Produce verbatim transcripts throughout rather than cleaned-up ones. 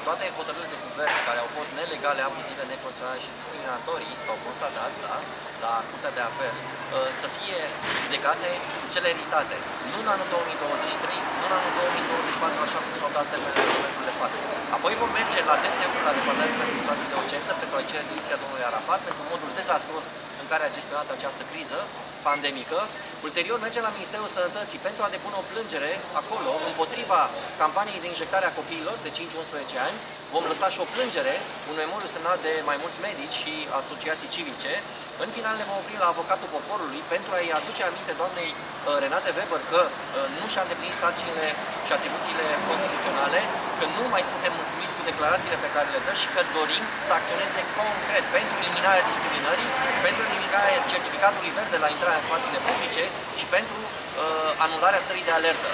toate hotărârile de guvern care au fost nelegale, abuzive, neconstituționale și discriminatorii, s-au constatat, da, la Curtea de Apel, să fie judecate cu celeritate. Nu în anul două mii douăzeci și trei, nu în anul două mii douăzeci și patru, așa cum s-au dat termenele în momentul de față. Apoi vom merge la D S-ul, la Departamentul pentru Situații de Urgență, pentru a cere demisia domnului Arafat, pentru modul dezastruos în care a gestionat această criză pandemică. Ulterior mergem la Ministerul Sănătății pentru a depune o plângere acolo împotriva campaniei de injectare a copiilor de cinci unsprezece ani. Vom lăsa și o plângere, un memoriu semnat de mai mulți medici și asociații civice. În final ne vom opri la avocatul poporului pentru a-i aduce aminte doamnei Renate Weber că nu și-a îndeplinit sarcinile și atribuțiile constituționale, că nu mai suntem mulțumiți cu declarațiile pe care le dă și că dorim să acționeze concret pentru eliminarea discriminării, pentru eliminarea certificatului verde la intrarea în spațiile publice și pentru uh, anularea stării de alertă.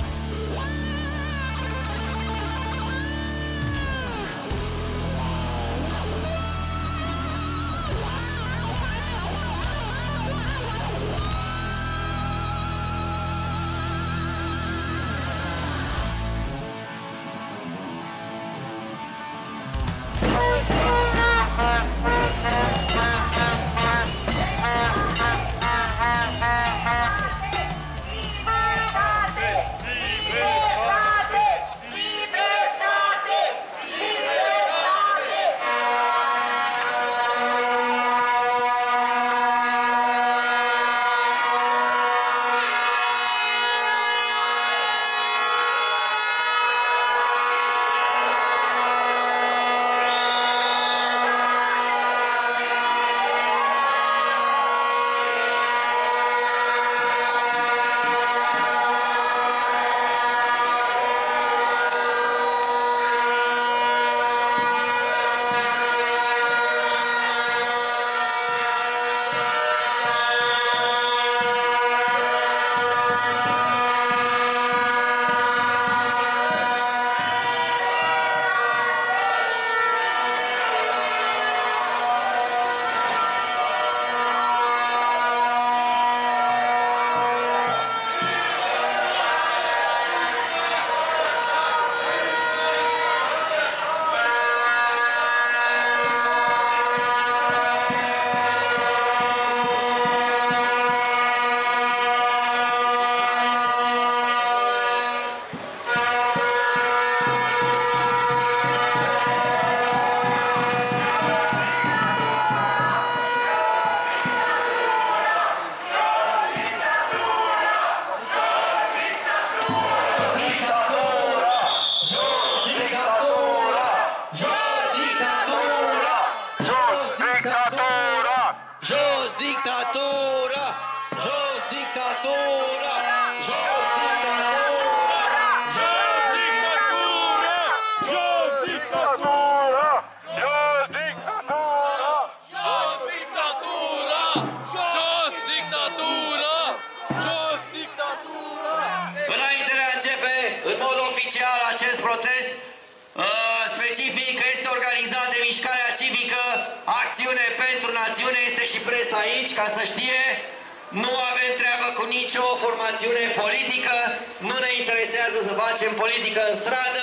Specific că este organizat de Mișcarea Civică Acțiune pentru Națiune, este și presa aici, ca să știe. Nu avem treabă cu nicio formațiune politică, nu ne interesează să facem politică în stradă.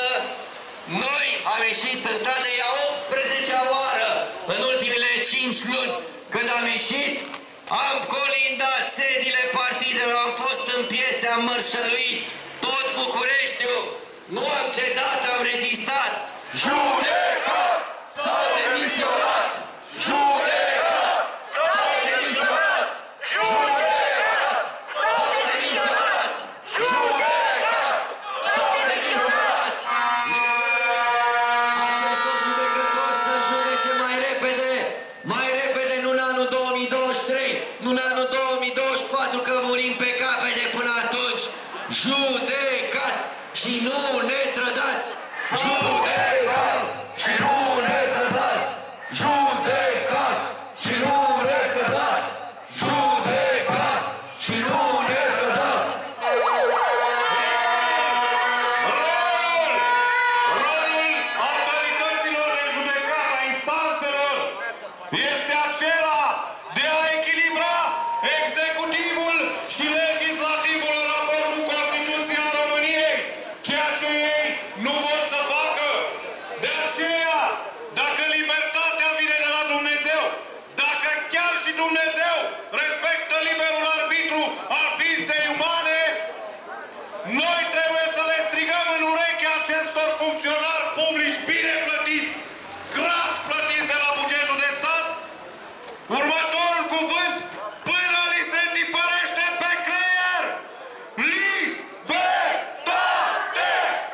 Noi am ieșit în stradă, e a optsprezecea oară în ultimele cinci luni când am ieșit. Am colindat sediile partidelor, am fost în piețe, am mărșăluit tot Bucureștiul. Nu am cedat, am rezistat. Judecați sau demisionați! Judecați sau demisionați! Judecați sau demisionați! Judecați sau demisionați! Acestor judecători să judece mai repede, mai repede, nu în anul două mii douăzeci și trei, nu în anul două mii douăzeci și patru, că murim pe capete până atunci. Judecați și nu ne trădați! Judecați și nu ne trădați! Judecați și nu ne trădați! Judecați și nu ne trădați! Rolul! Rolul autorităților de judecată, a instanțelor, este acela de a echilibra executivul și legislativul în raport cu Constituția României, ceea ce ei nu vor să facă. De aceea, dacă libertatea vine de la Dumnezeu, dacă chiar și Dumnezeu respectă liberul arbitru al ființei umane, noi trebuie să le strigăm în ureche acestor funcționari publici bine plătiți, gras plătiți de la bugetul de stat, următorul cuvânt până li se întipărește pe creier: libertate!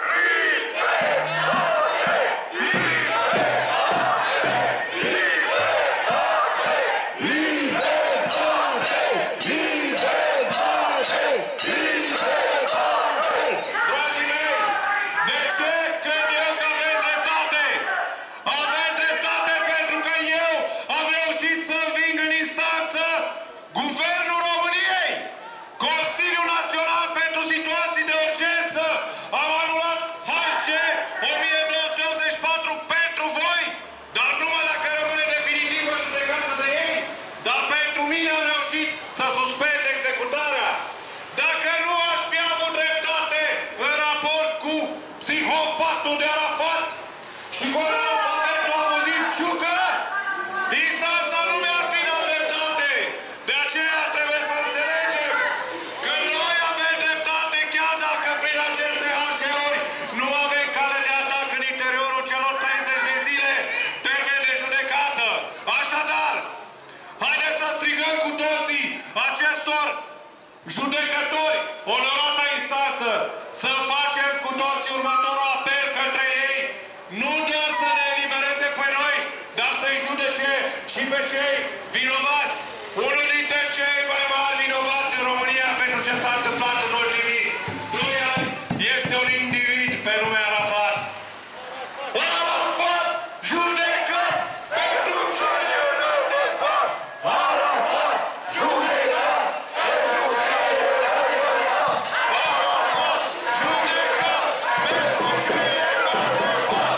Dragii mei, de ce cred eu că avem dreptate? Avem dreptate pentru că eu am reușit să înving în instanță Guvernul României, Consiliul Național pentru Situații de Urgență. Am anulat H G o mie două sute optzeci și patru pentru voi, dar numai dacă rămâne definitivă judecată de ei, dar pentru mine am reușit să suspend executarea. Dacă nu aș fi avut dreptate în raport cu psihopatul de Arafat și cu analfabetul abuziv Ciucă, instanța nu mi-ar fi dat dreptate. De aceea trebuie să înțelegem că noi avem dreptate, chiar dacă prin aceste H G-uri nu avem cale de atac în interiorul celor treizeci de zile termen de judecată. Așadar, haideți să strigăm cu toții acestor judecători, onorata instanță, să facem cu toții următorul apel către ei, nu doar să ne elibereze pe noi, dar să-i judece și pe cei vinovați. Unul dintre cei mai mari vinovați în România pentru ce s-a întâmplat în ultimii doi ani este un individ pe nume Arafat. Arafat judecă pentru cei unați de pat! Arafat judecă pentru cei unați de pat! Arafat judecă pentru cei unați de pat!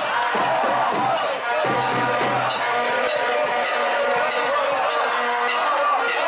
Arafat judecă pentru cei unați de pat!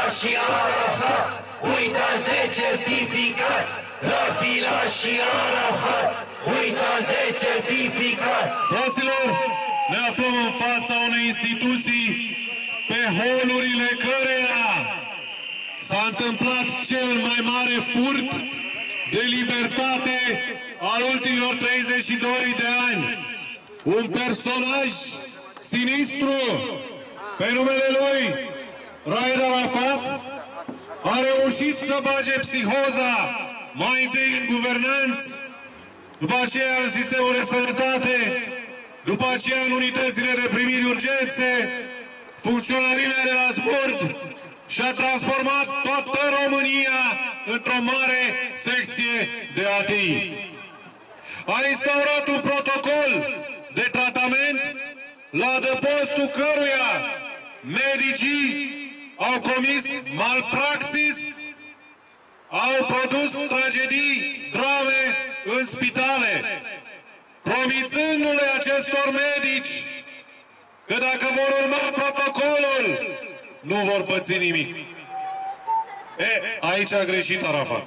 și Arafat, uitați de certificat. Rafila și Arafat, uitați de certificat. Fraților, ne aflăm în fața unei instituții pe holurile căreia s-a întâmplat cel mai mare furt de libertate al ultimilor treizeci și doi de ani. Un personaj sinistru, pe numele lui Raed Arafat, a reușit să bage psihoza mai întâi în guvernanți, după aceea în sistemul de sănătate, după aceea în unitățile de primiri urgențe, funcționările de la sport și a transformat toată România într-o mare secție de A T I. A instaurat un protocol de tratament la adăpostul căruia medicii au comis malpraxis, au produs tragedii, drame în spitale, promițându-le acestor medici că dacă vor urma protocolul, nu vor păți nimic. E, aici a greșit Arafat.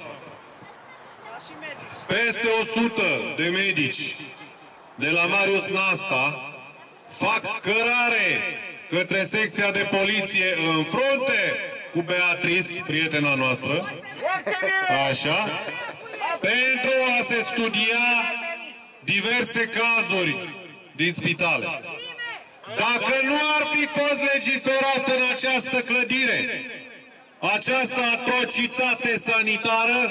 Peste o sută de medici de la Marius Nasta fac cărare către secția de poliție în frunte cu Beatrice, prietena noastră, așa, pentru a se studia diverse cazuri din spitale. Dacă nu ar fi fost legiferat în această clădire această atrocitate sanitară,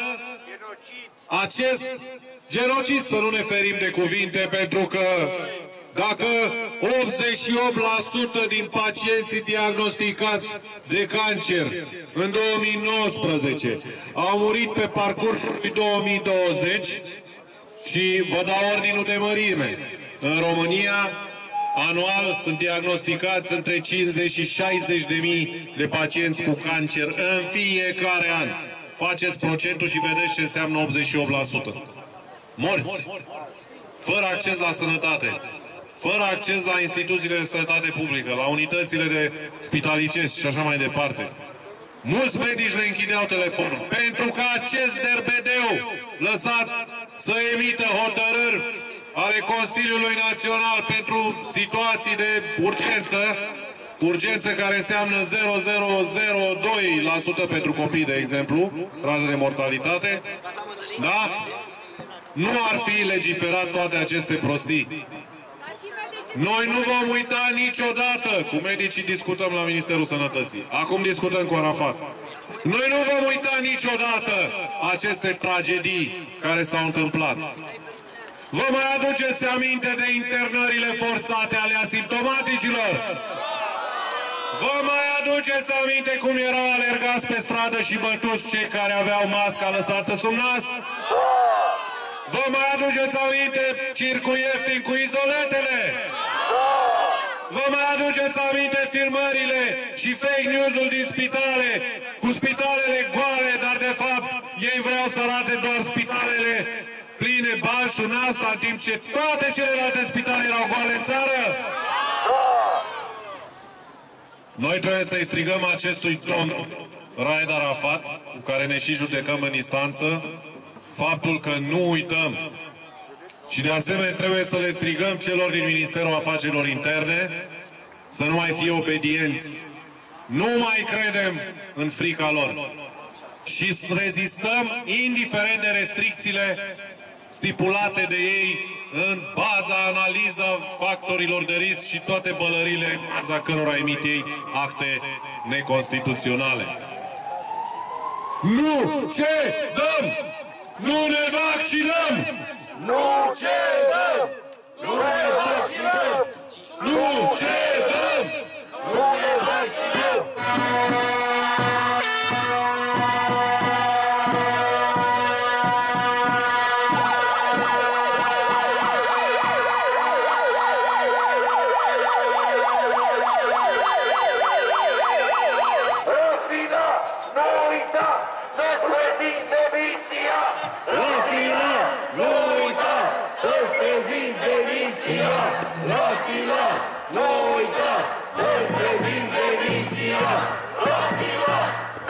acest genocid, să nu ne ferim de cuvinte, pentru că dacă optzeci și opt la sută din pacienții diagnosticați de cancer în două mii nouăsprezece au murit pe parcursul lui două mii douăzeci, și vă dau ordinul de mărime, în România anual sunt diagnosticați între cincizeci și șaizeci de mii de pacienți cu cancer în fiecare an. Faceți procentul și vedeți ce înseamnă optzeci și opt la sută. Morți, fără acces la sănătate, fără acces la instituțiile de sănătate publică, la unitățile de spitalicesc și așa mai departe. Mulți medici le închideau telefonul, pentru că acest derbedeu lăsat să emită hotărâri ale Consiliului Național pentru situații de urgență, urgență care înseamnă zero virgulă zero zero doi la sută pentru copii, de exemplu, rată de mortalitate, da? Nu ar fi legiferat toate aceste prostii. Noi nu vom uita niciodată, cu medicii discutăm la Ministerul Sănătății, acum discutăm cu Arafat. Noi nu vom uita niciodată aceste tragedii care s-au întâmplat. Vă mai aduceți aminte de internările forțate ale asimptomaticilor? Vă mai aduceți aminte cum erau alergați pe stradă și bătuți cei care aveau masca lăsată sub nas? Vă mai aduceți aminte circul ieftin cu izoletele? Vă mai aduceți aminte filmările și fake news-ul din spitale, cu spitalele goale, dar de fapt ei vreau să arate doar spitalele pline balșul în asta, în timp ce toate celelalte spitale erau goale în țară? Noi trebuie să-i strigăm acestui domn Raed Arafat, cu care ne și judecăm în instanță, faptul că nu uităm. Și de asemenea trebuie să le strigăm celor din Ministerul Afacerilor Interne să nu mai fie obedienți. Nu mai credem în frica lor. Și să rezistăm indiferent de restricțiile stipulate de ei în baza analiza factorilor de risc și toate bălările în baza cărora emit ei acte neconstituționale. Nu cedăm! Nu ne vaccinăm! Nu cedăm! Nu ne vaccinăm! Nu cedăm! Nu ne vaccinăm! Rafina, nu uita să-ți prezinți demisia! Rafina, nu uita să-ți prezinți demisia! Rafina, nu uita să-ți prezinți demisia! Rafina,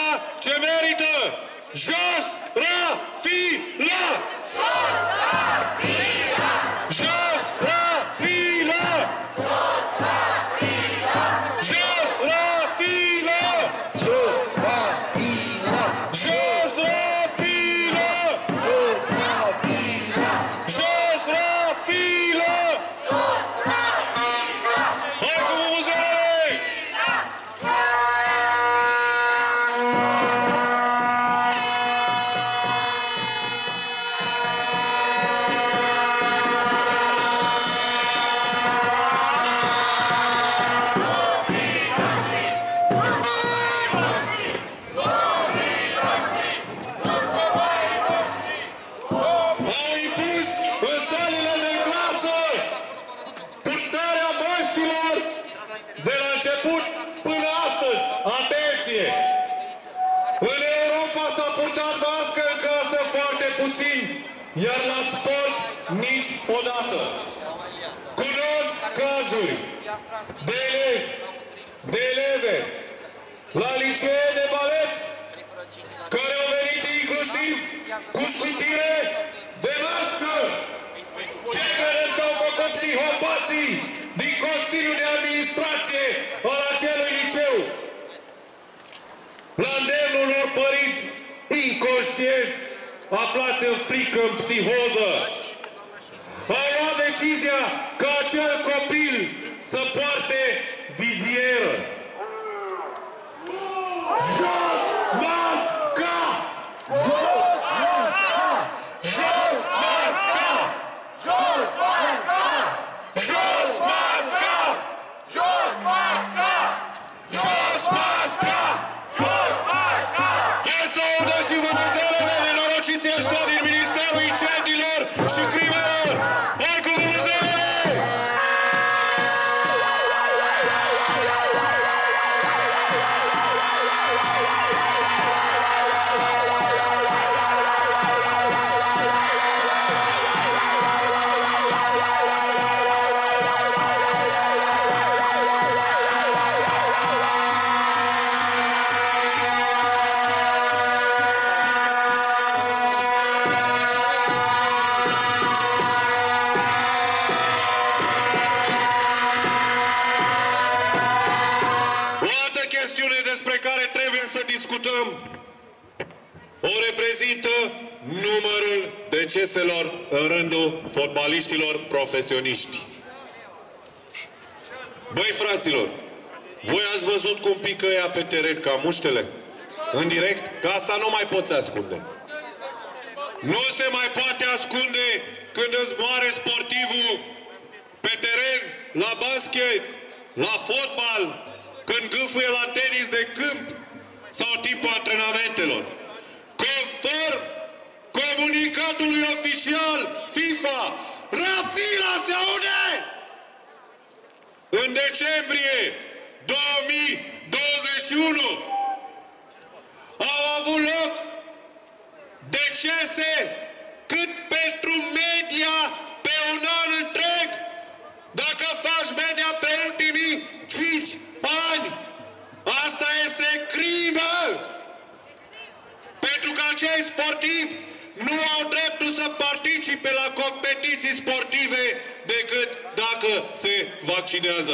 Rafila ce merită! Jos Rafila! Jos Rafila! Jos Rafila! Jos Rafila! Jos Rafila! Jos Rafila! Jos Rafila! Jos Rafila! Hai cu vuvuzelele! Au impus în salile de clasă purtarea măștilor de la început până astăzi. Atenție! În Europa s-a purtat mască în clasă foarte puțin, iar la sport nici odată. Cunosc cazuri de elevi, de eleve, la licee de balet, care au venit inclusiv cu scutire de mască. Ce credeți că au făcut psihopații din Consiliul de Administrație al acelui liceu? La îndemnul unor părinți inconștienți, aflați în frică, în psihoză, au luat decizia ca acel copil să poarte vizieră. Jos masca! Jos masca! Jos masca! Jos masca! Jos masca! Jos masca! Jos masca! Jos masca! Hai să audă și vuvuzelele nenorociții ăștia din Ministerul Incendiilor și Crimelor! Hai cu vuvuzelele! Despre care trebuie să discutăm o reprezintă numărul deceselor în rândul fotbaliștilor profesioniști. Băi, fraților, voi ați văzut cum pică ea pe teren ca muștele? În direct? Că asta nu mai poți ascunde. Nu se mai poate ascunde când îți moare sportivul pe teren, la basket, la fotbal, când gâfâie la tenis de câmp sau tipul antrenamentelor. Conform comunicatului oficial FIFA, Rafila se aude! În decembrie două mii douăzeci și unu au avut loc decese cât pentru media pe un an întreg. Dacă faci media pe ultimii cinci ani, asta este crimă! Pentru că acei sportivi nu au dreptul să participe la competiții sportive decât dacă se vaccinează.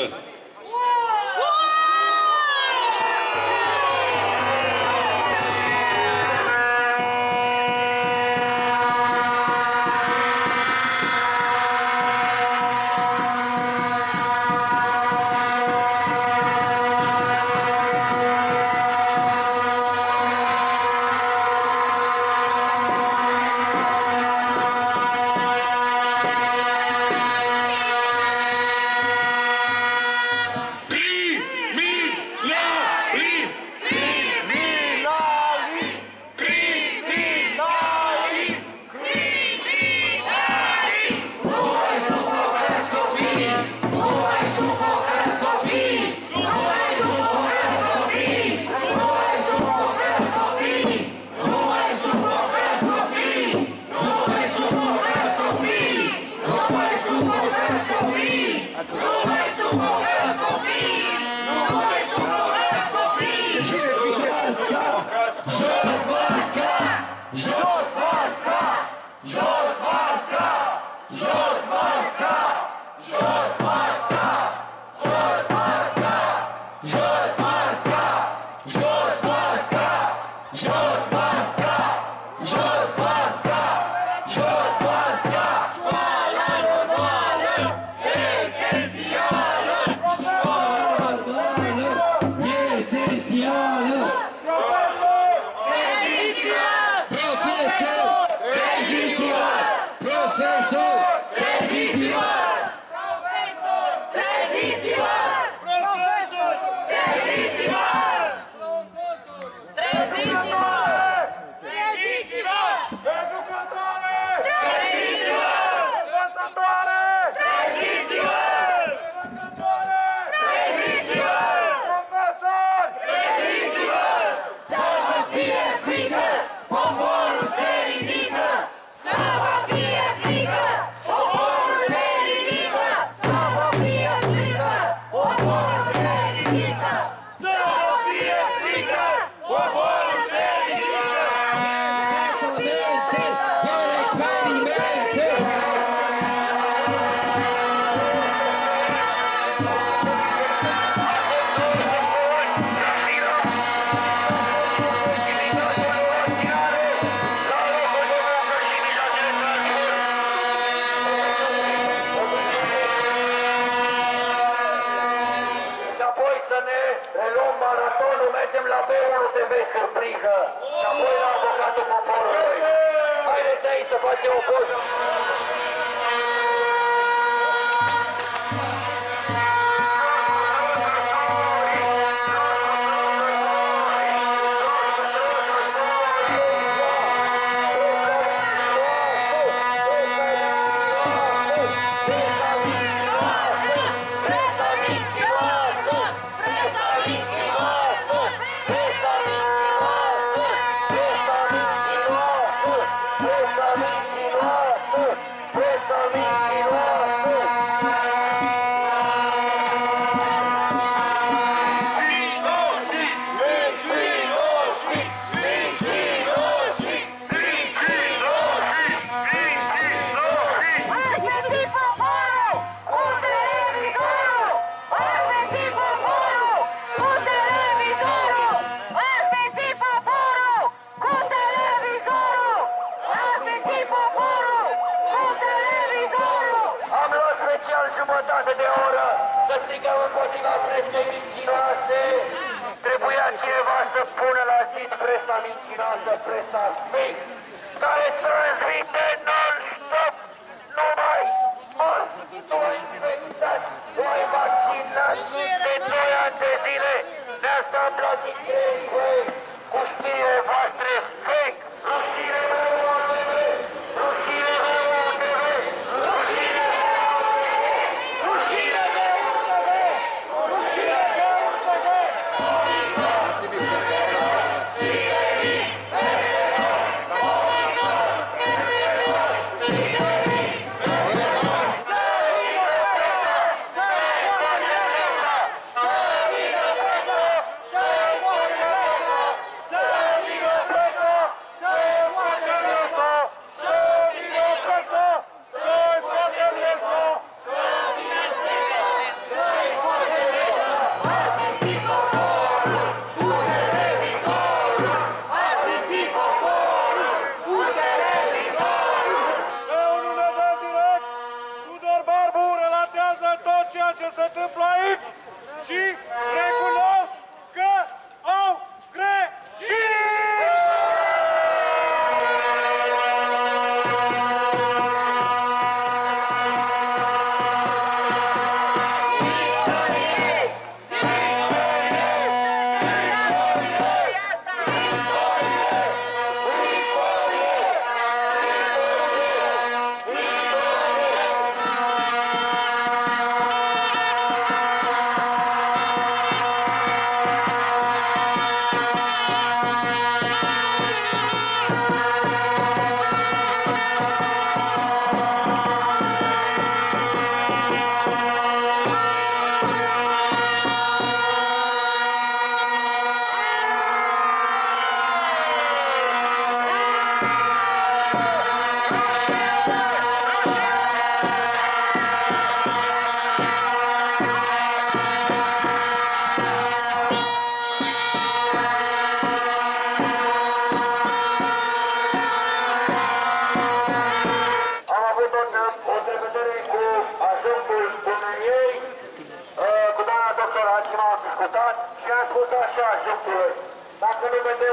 Jos masca! Jos masca! Jos masca! Jos masca! Jos masca! Jos masca! Jos masca! Jos masca! Jos masca! Jos masca! Jos masca! Școala normală! Esențială! Școala normală! Esențială! Treziți-vă! Profesor! Treziți-vă! Profesor! Treziți-vă! Profesor! Treziți-vă! Profesor! Treziți-vă! Treziți-vă! Treziți-vă! Educatoare! Treziți-vă! Învățătoare! Treziți-vă! Învățătoare! Treziți-vă! Profesori! Treziți-vă! Să vă fie frică! Poporul se ridică! Să vă fie frică! Poporul se ridică! Să vă fie frică! Poporul se ridică! Să vă fie frică! Poporul se ridică! Și apoi să ne reluăm maratonul, mergem la B unu T V surpriză și apoi la avocatul poporului. Haideți aici să facem o poză. Presa mincinoasă! Presa mincinoasă! Presa mincinoasă! Presa mincinoasă! Presa mincinoasă! Presa mincinoasă! Mincinoși! Mincinoși! Aspeți poporul cu televizorul! Aspeți poporul cu televizorul! Aspeți poporul cu televizorul! Aspeți poporul cu televizorul! Am luat special jumătate de oră să strigăm împotriva presei mincinoase. Trebuia cineva să pună la zid presa mincinoasă, presa fake, care transmite non-stop numai morți, numai infectați, numai vaccinați. De doi ani de zile ne-a stat la zid fake, cu știrile voastre fake, rușine de U T V, rușine de U T V, rușine de Rușine de U T V! Rușine de U T V! Rușine de U T V!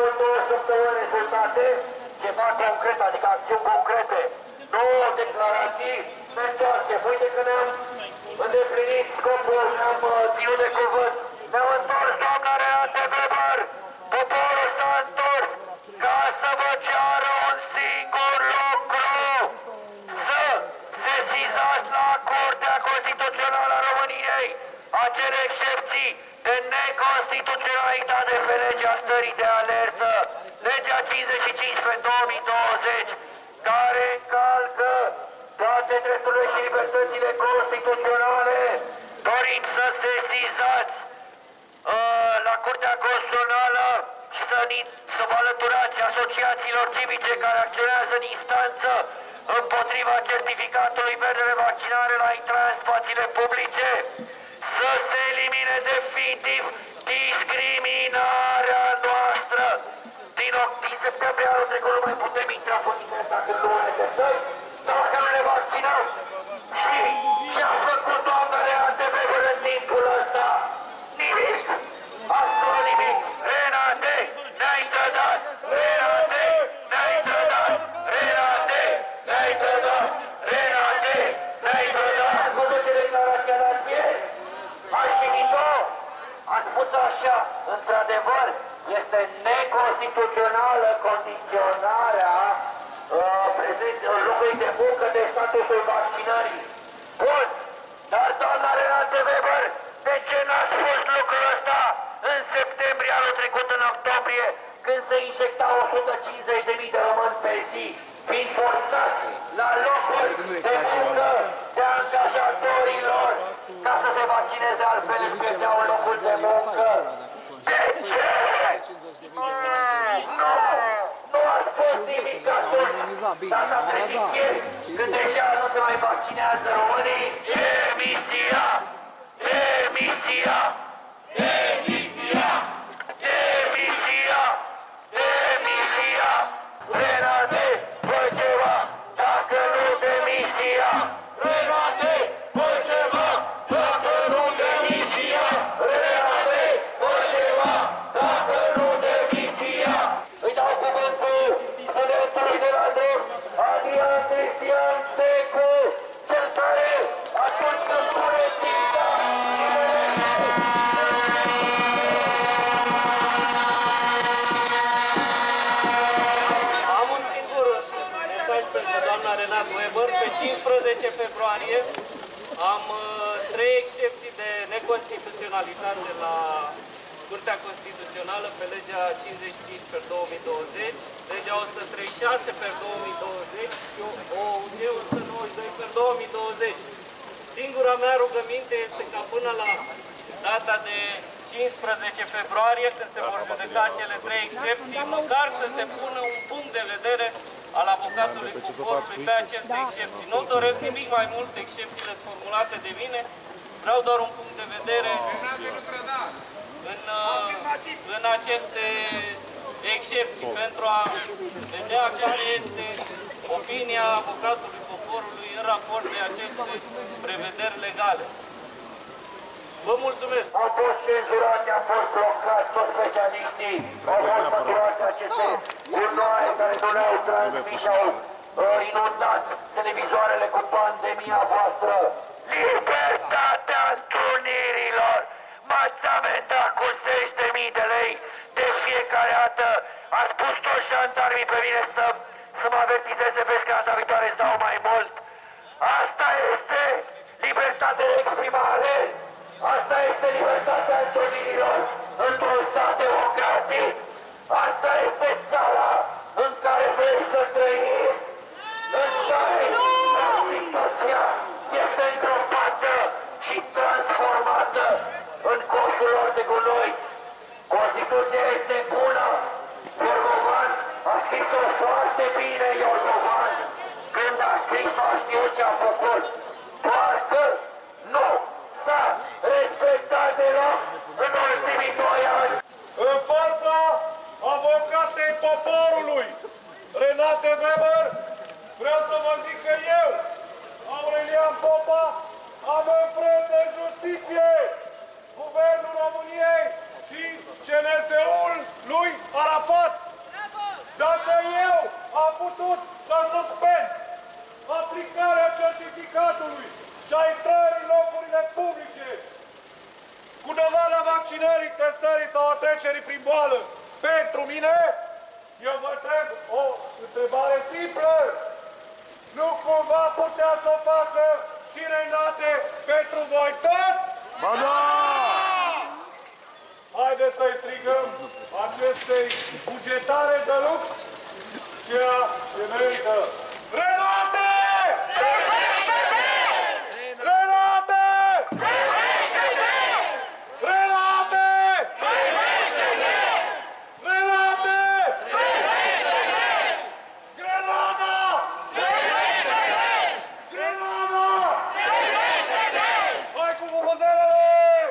în două săptămâni rezultate, ceva concret, adică acțiuni concrete, nouă declarații, ne întoarcem. Uite că ne-am îndeplinit scopul, ne-am ținut de cuvânt. Ne-am întors, doamna Renate Weber, poporul s-a întors ca să vă ceară un singur lucru, să sesizați la Curtea Constituțională a României acele excepții de neconstituționalitate pe legea stării de alertă, legea cincizeci și cinci pe două mii douăzeci, care încalcă toate drepturile și libertățile constituționale. Doriți să sesizați uh, la Curtea Constituțională și să, să vă alăturați asociațiilor civice care acționează în instanță împotriva certificatului verde de vaccinare la intrarea în spațiile publice, să se elimine definitiv discriminarea noastră. Din, din septembrie anul trecut nu mai putem intra pe internet când nu ne testăm, dacă nu ne vaccinăm. Și ce-a făcut doamna Renate Weber în timpul ăsta? Nimic! Absolut nimic! Renate, ne-ai trădat! Renate, ne-ai trădat! Renate, ne-ai trădat! Renate, ne-ai trădat! Ați văzut ce declarație a dat ieri? A șinit-o! A spus așa, într-adevăr, este neconstituțională condiționarea uh, locului de muncă de statusul vaccinării. Bun, dar doamna Renate Weber, de ce n-a spus lucrul ăsta în septembrie anul trecut, în octombrie, când se injecta o sută cincizeci de mii de români pe zi, fiind forțați la locuri de muncă de angajatorilor ca să se vaccineze, altfel își pierdeau locul de muncă? De ce? Nu! Nu a spus nimic atunci, dar s-a trezit ieri, când deja nu se mai vaccinează românii. Demisia! Demisia! Demisia! Demisia! Demisia! Renate, fă ceva, dacă nu demisia! Renate, fă ceva, dacă nu demisia! Renate, fă ceva, dacă nu demisia! Îi dau cuvântul studentului de la drept, Adrian Cristian Secu, cel care, atunci când pune ținta, am un singur mesaj pentru doamna Renate Weber. Pe cincisprezece februarie am uh, trei excepții de neconstituționalitate la Curtea Constituțională pe legea cincizeci și cinci pe două mii douăzeci, legea o sută treizeci și șase pe două mii douăzeci și O U G o sută nouăzeci și doi pe două mii douăzeci. Singura mea rugăminte este ca până la data de cincisprezece februarie, când se vor judeca cele trei excepții, măcar să se pună un punct de vedere al avocatului poporului pe aceste excepții. Nu doresc nimic mai mult, excepțiile sunt formulate de mine, vreau doar un punct de vedere în, în aceste excepții, pentru a vedea care este opinia avocatului poporului în raport de aceste prevederi legale. Vă mulțumesc! Au fost cenzurați, au fost blocați, toți specialiștii au fost măturați aceste urnoare care nu le-au transmis și au uh, inundat televizoarele cu pandemia voastră. Libertatea întrunirilor! M-ați amendat cu zeci de mii de lei de fiecare dată. A spus toți jandarmii pe mine să, să mă avertizeze pe scada viitoare, îți dau mai mult. Asta este libertatea de exprimare. Asta este libertatea întrunirilor într-un stat democratic. Asta este țara în care vrei să trăim, în care Constituția este îngropată și transformată în coșul lor de gunoi. Constituția este bună. Iorgovan a scris-o foarte bine, Iorgovan. Când a scris-o a știut ce a făcut. Parcă nu s-a respectat deloc în ultimii doi ani. În fața avocatei poporului, Renate Weber, vreau să vă zic că eu, Aurelian Popa, am înfrânt de justiție Guvernul României și C N S-ul lui Arafat. Dacă eu am putut să suspend aplicarea certificatului și a intrării în locurile publice cu dovada vaccinării, testării sau a trecerii prin boală pentru mine, eu vă întreb o întrebare simplă. Nu cumva putea să o facă și Renate pentru voi toți? Ba da! Haideți să-i strigăm acestei bugetare de lux ceea ce merită. Renate! Renate! Renate! Renate! Grenada! Grenada! Hai cu vuvuzelele!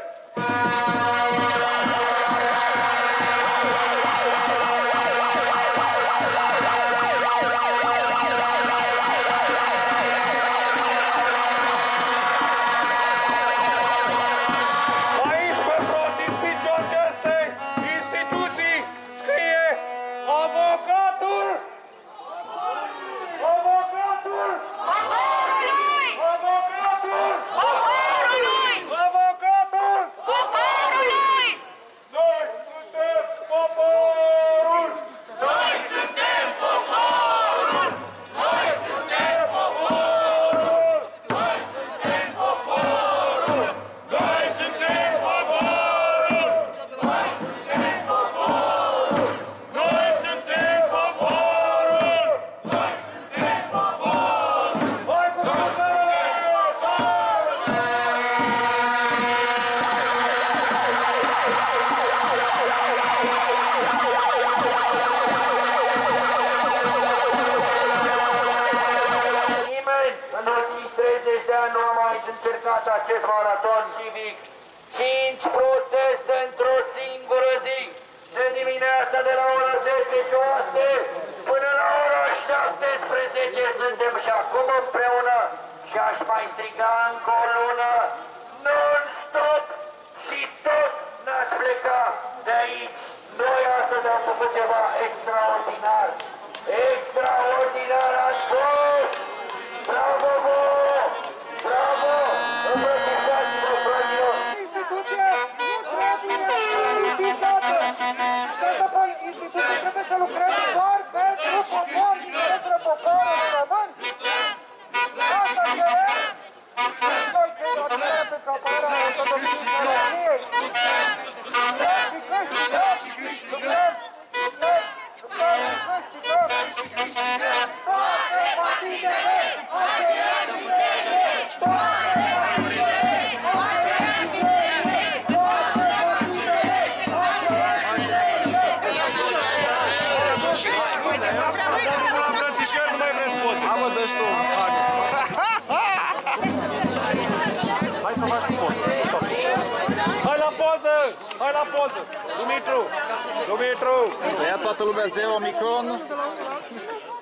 încercat acest maraton civic, cinci proteste într-o singură zi, de dimineața de la ora zece jumate până la ora șaptesprezece suntem și acum împreună și aș mai striga încă o lună, non-stop și tot n-aș pleca de aici. Noi astăzi am făcut ceva extraordinar, extraordinar ați fost! Bravo vouă! Bravo! Îmbrățișați-vă, fraților! Instituția nu trebuie politizată! Instituția trebuie să lucreze doar pentru popor și pentru poporul român! Asta cerem! Noi cerem pentru apărarea autonomiei României! Și câștigăm! Lucrăm! Lucrăm! Lucrăm! Câștigăm! Toate partidele! Hai să faci tu poză. Hai la poză! Hai la poză! Dumitru! Dumitru! Să ia toată lumea zero Omicron.